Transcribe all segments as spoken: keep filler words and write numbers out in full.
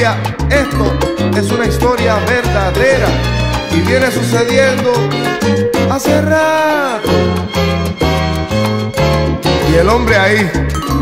historia, esto es una historia verdadera y viene sucediendo hace rato. Y el hombre ahí,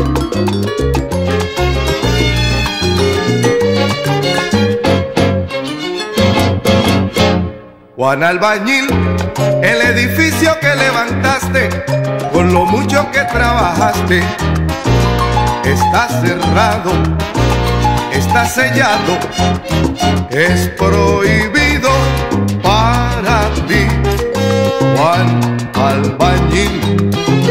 Juan Albañil, el edificio que levantaste, con lo mucho que trabajaste, está cerrado, está sellado, es prohibido para ti, Juan Albañil.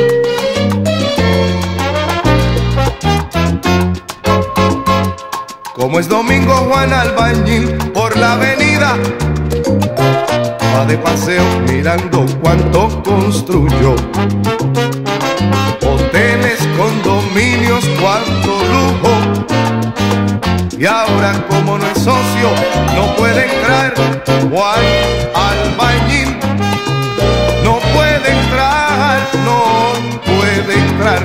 Como es domingo, Juan Albañil por la avenida va de paseo mirando cuánto construyó. Hoteles, condominios, cuánto lujo. Y ahora como no es socio, no puede entrar Juan Albañil. No puede entrar, no puede entrar.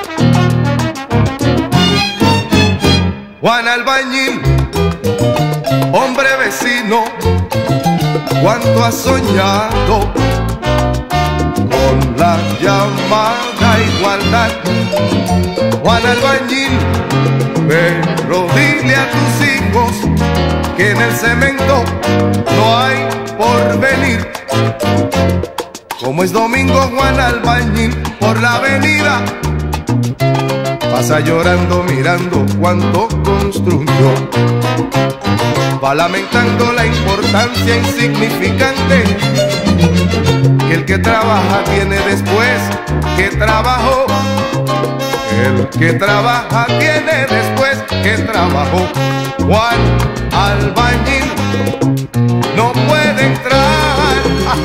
Juan Albañil, hombre vecino, cuánto has soñado con la llamada igualdad. Juan Albañil, pero dile a tus hijos que en el cemento no hay porvenir. Como es domingo, Juan Albañil por la avenida pasa llorando mirando cuánto construyó. Va lamentando la importancia insignificante que el que trabaja tiene después que trabajó. El que trabaja tiene después que trabajó. Juan Albañil no puede entrar.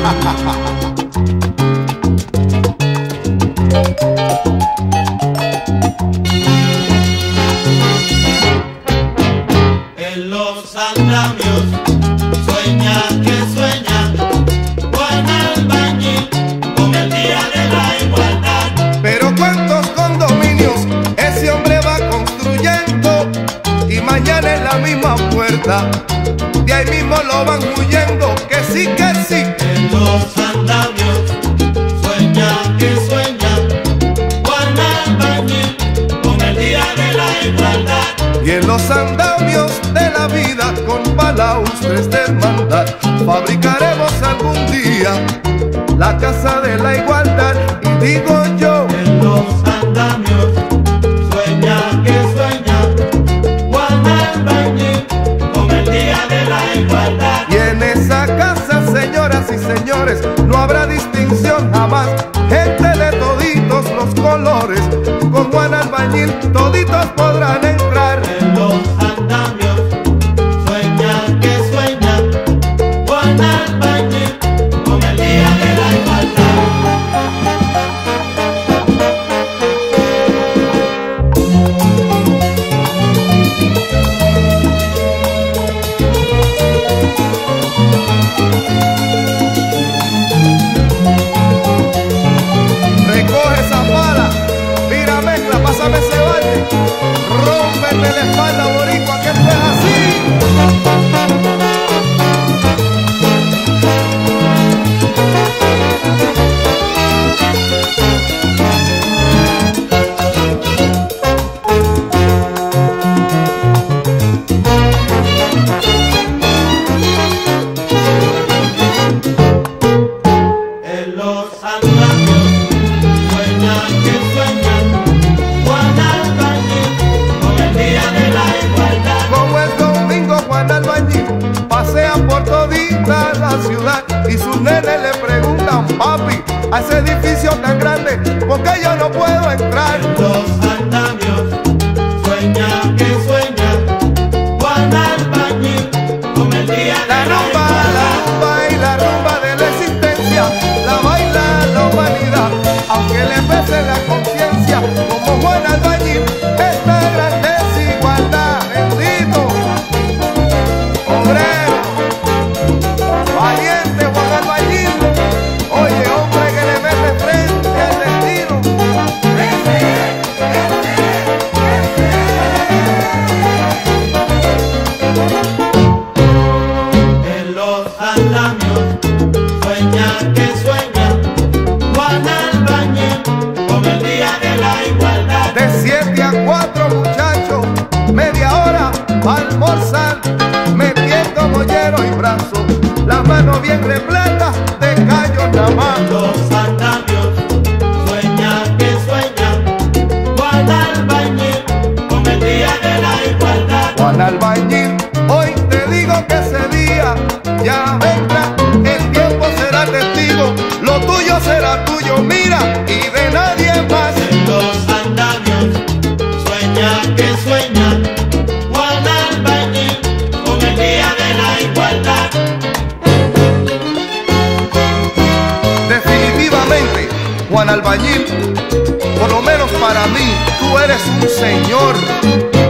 En los andamios sueña que sueña Juan Albañil con el día de la igualdad. Pero cuántos condominios ese hombre va construyendo y mañana en la misma puerta de ahí mismo lo van huyendo. Que sí, que sí. En los andamios sueña que sueña Juan Albañil con el día de la igualdad. Y en los andamios de la vida con balaustres de hermandad fabricaremos algún día la casa de la igualdad. Y digo yo, en los andamios sueña que sueña Juan Albañil con el día de la igualdad. y en esa casa, señoras y señores, no habrá distinción jamás. Gente de toditos los colores, con Juan Albañil toditos podrán entrar. En los andamios sueña que sueña Juan Albañil con el día de la igualdad. Recoge esa pala, mira mezcla, pásame ese balde, rómpete la espalda, boricua, que esto es así. En los andamios sueña que sueña Juan Albañil con el día de la igualdad. Como el domingo, Juan Albañil pasea por todita la ciudad y sus nenes le preguntan: papi, a ese edificio tan grande, ¿por qué yo no puedo entrar? En los andamios sueña que sueña Juan Albañil con el día de La la rumba, la igualdad. rumba y la rumba de la existencia la baila la humanidad, aunque le pese la conciencia. Como Juan Albañil, esta gran desigualdad, bendito obrero, valiente Juan Albañil, oye hombre que le mete frente al destino. almorzar, metiendo mollero y brazo, la mano bien repleta de callos nada más. Los andamios sueñan que sueñan Juan Albañil con el día de la igualdad. Juan Albañil, hoy te digo que ese día ya vendrá, el tiempo será testigo, lo tuyo será tuyo, mira, y de nadie más. En los andamios sueñan que sueñan Juan Albañil con el día de la igualdad. Definitivamente, Juan Albañil, por lo menos para mí, tú eres un señor.